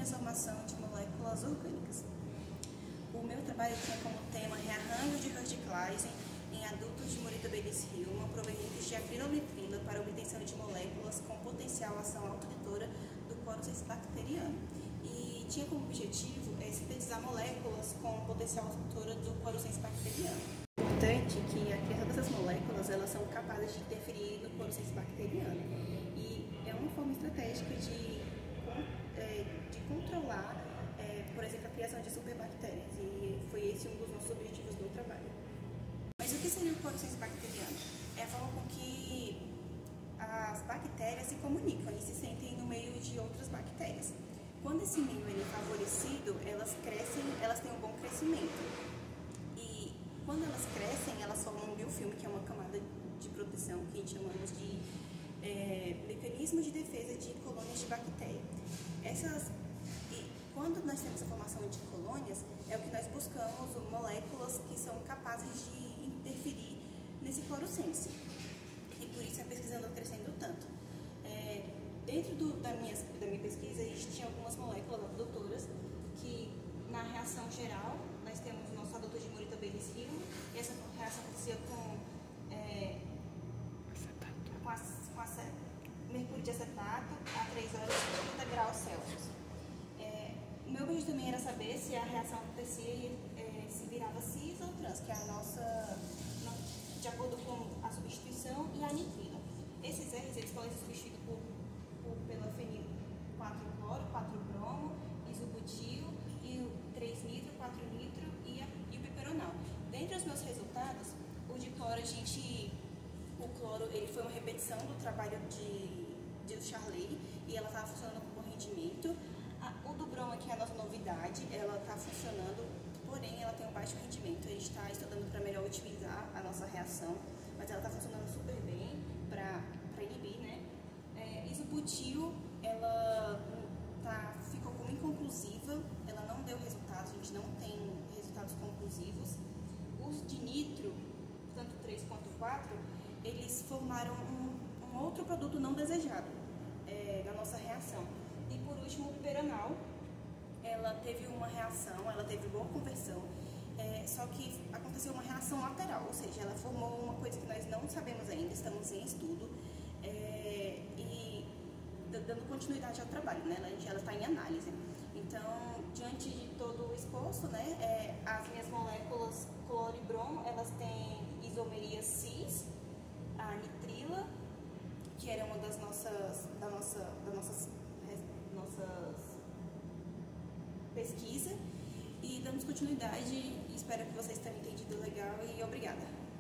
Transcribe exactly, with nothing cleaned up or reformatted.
transformação de moléculas orgânicas. O meu trabalho tinha como tema rearranjo de Hershey-Claisen em adultos de Morita-Bellis-Hillman provenientes de acrilometrila para obtenção de moléculas com potencial ação autoditora do córtex bacteriano. E tinha como objetivo é, sintetizar moléculas com potencial autoditora do córtex bacteriano. É importante que a criação dessas moléculas elas são capazes de interferir no córtex bacteriano. E é uma forma estratégica de, é, de controlar, é, por exemplo, a criação de superbactérias. E foi esse um dos nossos objetivos do trabalho. Mas o que seria o córtex bacteriano? É a forma com que as bactérias se comunicam e se sentem no meio de outras bactérias. Quando esse meio ele é favorecido, elas crescem, elas têm um bom crescimento. E quando elas crescem, elas formam um biofilme, que é uma camada de proteção que a gente chamamos de é, mecanismo de defesa de colônias de bactéria. Essas, e quando nós temos a formação de colônias, é o que nós buscamos moléculas que são capazes de interferir nesse fluorescência. E por isso a pesquisa andou crescendo tanto. É, dentro do, da, minha, da minha pesquisa, a gente tinha algumas moléculas adutoras que, na reação geral, nós temos o nosso adutor de Morita-Bellis-Hillman, e essa reação acontecia com, é, com, a, com a, mercúrio de acetato a três horas e trinta graus Celsius. É, o meu objetivo também era saber se a reação acontecia, é, se virava cis ou trans, que é a nossa, de acordo com a substituição e a nitrila. Esses R's eles podem ser substituídos por, por, pela fenil quatro cloro, quatro bromo, isobutil, e o três nitro, quatro nitro e, a, e o piperonal. Dentre os meus resultados, o de cloro, a gente, o cloro ele foi uma repetição do trabalho de, de Charley e ela estava funcionando com bom rendimento. A, o do bromo, que é a nossa novidade, ela está funcionando, porém ela tem um baixo rendimento. A gente está estudando para melhor otimizar a nossa reação, mas ela está funcionando super bem para inibir, né? É, isobutil, ela tá, ficou como inconclusiva, ela não deu resultados, a gente não tem resultados conclusivos. Os de nitro, tanto três quanto quatro, eles formaram um, um outro produto não desejado é, na nossa reação. E por último, o piperonal, ela teve uma reação, ela teve boa conversão, é, só que aconteceu uma reação lateral, ou seja, ela formou uma coisa que nós não sabemos ainda, estamos em estudo, é, e dando continuidade ao trabalho, né? Ela está em análise. Então, diante de todo o esforço, né, é, as minhas moléculas cloro e bromo, elas têm isomeria cis, a nitrila, que era uma das nossas, da nossa, das nossas, nossas pesquisas, e damos continuidade. Espero que vocês tenham entendido legal e obrigada.